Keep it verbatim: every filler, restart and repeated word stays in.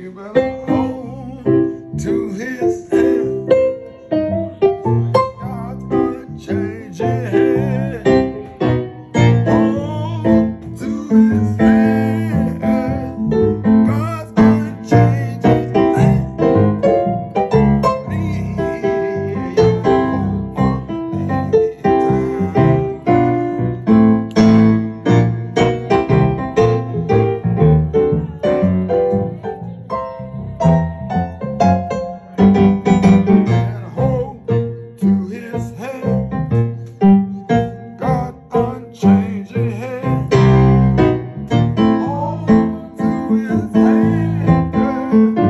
You better hold to his hand. God's gonna change your hand. Hold to his hand. God's gonna change his hand. Leave your hope for unchanging hand. Hold to his hand.